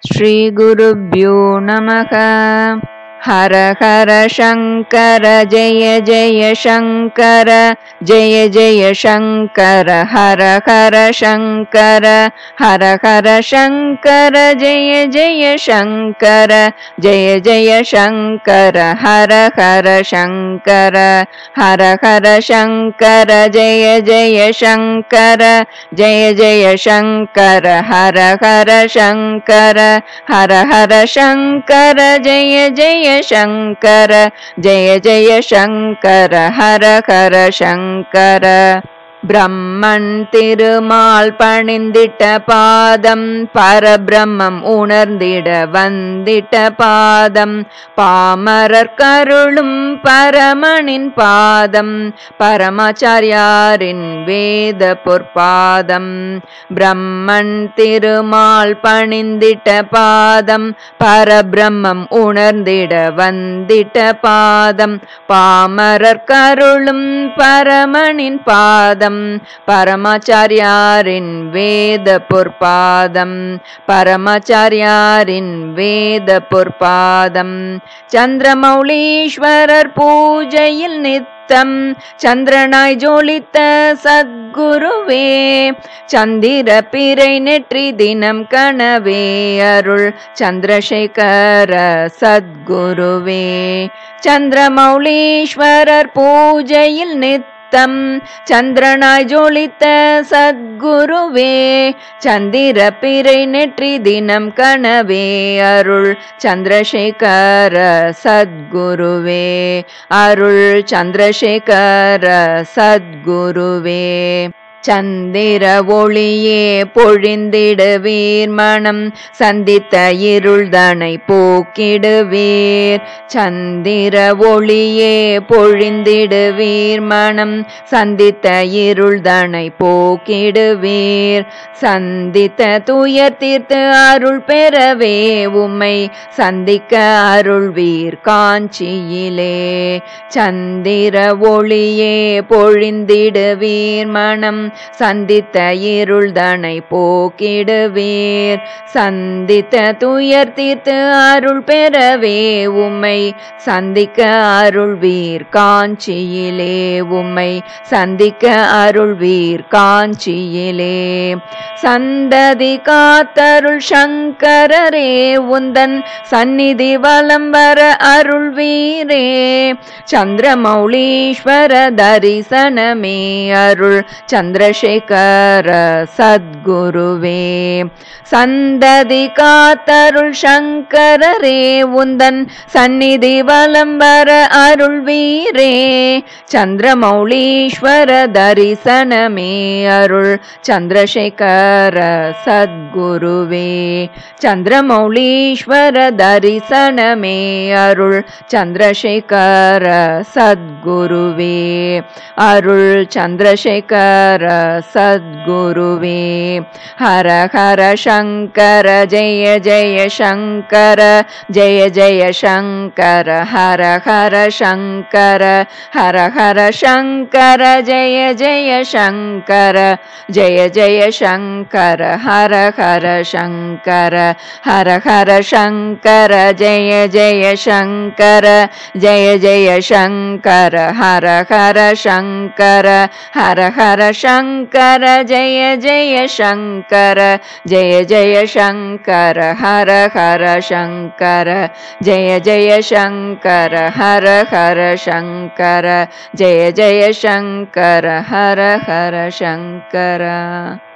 श्रीगुरुभ्यो नमः। हर हर शंकर जय जय शंकर, जय जय शंकर हर हर शंकर, हर हर शंकर जय जय शंकर, जय जय शंकर हर हर शंकर, हर हर शंकर जय जय शंकर, जय जय शंकर हर हर शंकर, हर हर शंकर जय जय शंकर, जय जय शंकर हर हर शंकर। பிரம்மன் திருமால் பணிந்திட்ட பாதம், பரபிரம்மம் உணர்ந்திட வந்திட்ட பாதம், பாமரர் கருளும் பரமனின் பாதம், பரமாச்சாரியாரின் வேத பொற்பாதம். பிரம்மன் திருமால் பணிந்திட்ட பாதம், பரபிரம்மம் உணர்ந்திட வந்திட்ட பாதம், பாமரர் கருளும் பரமனின் பாதம், பரமாச்சாரியாரின் வேத பொற்பாதம், பரமாச்சாரியாரின் வேத பொற்பாதம். சந்திரமௌலீஸ்வரர் பூஜையில் நித்தம் சந்திரனாய் ஜோலித்த சத்குருவே, சந்திர பிறை நெற்றி தினம் கனவே அருள் சந்திரசேகர சத்குருவே. சந்திரமௌலீஸ்வரர் பூஜையில் நித்தம் சந்திரனாய் ஜோலித்த சத்குருவே, சந்திர பிறை நெற்றி தினம் கனவே அருள் சந்திரசேகர சத்குருவே, அருள் சந்திரசேகர சத்குருவே. சந்திர ஒளியே பொழிந்திடுவீர் மனம் சந்தித்த இருள்தனை போக்கிடுவீர், சந்திர ஒளியே பொழிந்திடுவீர் மனம் சந்தித்த இருள்தனை போக்கிடுவீர், சந்தித்த துயர் தீர்த்து அருள் பெறவே உம்மை சந்திக்க அருள்வீர் காஞ்சியிலே. சந்திர ஒளியே பொழிந்திடுவீர் மனம் சந்தித்த இருள்தனை போக்கிடுவீர், சந்தித்த துயர் தீர்த்து அருள் பெறவே உம்மை சந்திக்க அருள்வீர் காஞ்சியிலே, உம்மை சந்திக்க அருள்வீர் காஞ்சியிலே. சந்ததி காத்தருள் சங்கரரே உந்தன் சந்நிதி வலம் வர அருள்வீரே, சந்திரமௌலீஸ்வர தரிசனமே அருள் சந்திரசேகர சத்குருவே. சந்ததி காத்தருள் சங்கரரே உந்தன் சந்நிதி வலம் வர அருள்வீரே, சந்திரமௌலீஸ்வர தரிசனமே அருள் சந்திரசேகர சத்குருவே. சந்திரமௌலீஸ்வர தரிசனமே அருள் சந்திரசேகர சத்குருவே, அருள் சந்திரசேகர சத்குருவே. ஹர ஹர சங்கர ஜெய ஜெய சங்கர, ஜெய ஜெய சங்கர ஹர ஹர சங்கர, ஹர ஹர சங்கர ஜெய ஜெய சங்கர, ஜெய ஜெய சங்கர ஹர ஹர சங்கர, ஹர ஹர சங்கர ஜெய ஜெய சங்கர, ஜெய ஜெய சங்கர ஹர ஹர சங்கர, ஹர ஹர சங்கர ஜெய ஜெய சங்கர, ஜெய ஜெய சங்கர ஹர ஹர சங்கர, ஜெய ஜெய சங்கர ஹர ஹர சங்கர, ஜெய ஜெய சங்கர ஹர ஹர சங்கர.